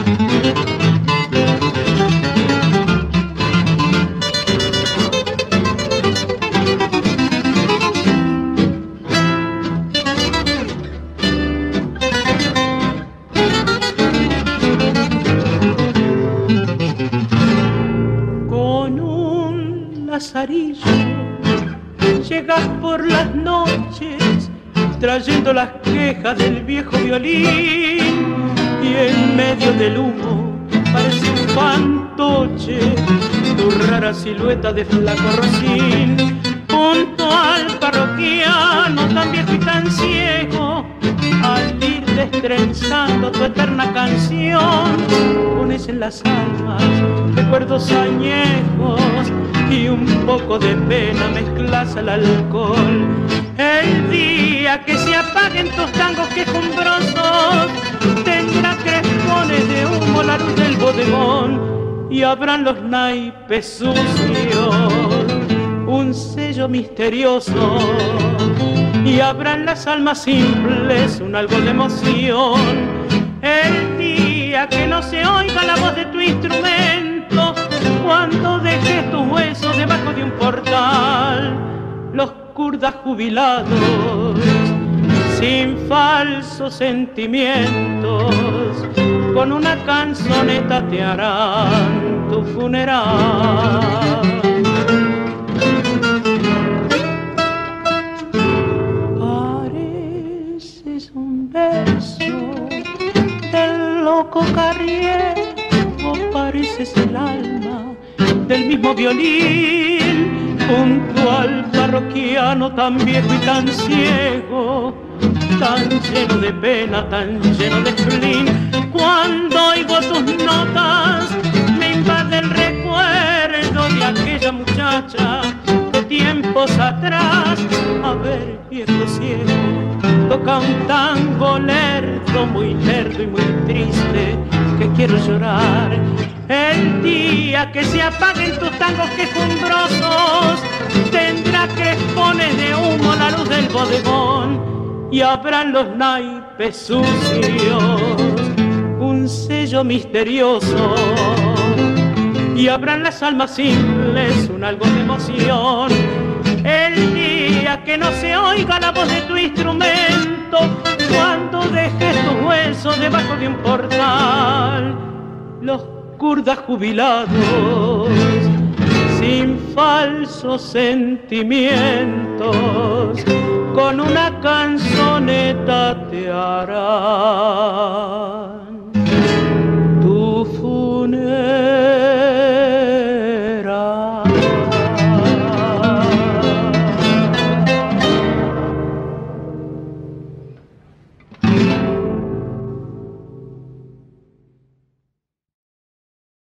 Lazarillo, llegas por las noches trayendo las quejas del viejo violín y en medio del humo parece un fantoche tu rara silueta de flaco rocín. Junto al parroquiano tan viejo y tan ciego, al ir destrenzando tu eterna canción, pones en las almas recuerdos añejos y un poco de pena mezclas al alcohol. El día que se apaguen tus tangos quejumbrosos, tendrá crespones de humo la luz del bodegón y habrán los naipes sucios un sello misterioso y habrán las almas simples un algo de emoción. El día que no se oiga la voz de tu instrumento, cuando dejes tus huesos debajo de un portal, los kurdas jubilados, sin falsos sentimientos, con una canzoneta te harán tu funeral. Pareces un beso del loco carriero, pareces el alma del mismo violín, junto al parroquiano tan viejo y tan ciego, tan lleno de pena, tan lleno de spleen. Cuando oigo tus notas me invade el recuerdo de aquella muchacha de tiempos atrás. A ver, viejo ciego, toca un tango lerdo, muy lerdo y muy triste, que quiero llorar. El día que se apaguen tus tangos quejumbrosos, tendrá crespones de humo la luz del bodegón y habrán los naipes sucios un sello misterioso y habrán las almas simples un algo de emoción. El día que no se oiga la voz de tu instrumento, cuando dejes tus huesos debajo de un portal, los kurdas jubilados, sin falsos sentimientos, con una canzoneta te harán tu funeral. Pareces un beso del loco carriero, pareces el alma del mismo violín, junto al parroquiano tan viejo y tan ciego, tan lleno de pena, tan lleno de spleen. Cuando oigo tus notas me invade el recuerdo de aquella muchacha de tiempos atrás. A ver, viejo ciego, toca un tango lerdo, muy lerdo y muy triste, que quiero llorar. El día que se apaguen tus tangos quejumbrosos, tendrá crespones de humo la luz del bodegón y habrán los naipes sucios un sello misterioso y habrán las almas simples un algo de emoción. El día que no se oiga la voz de tu instrumento, cuando dejes tus huesos debajo de un portal, los kurdas jubilados, sin falsos sentimientos, con una canzoneta te harán tu funeral.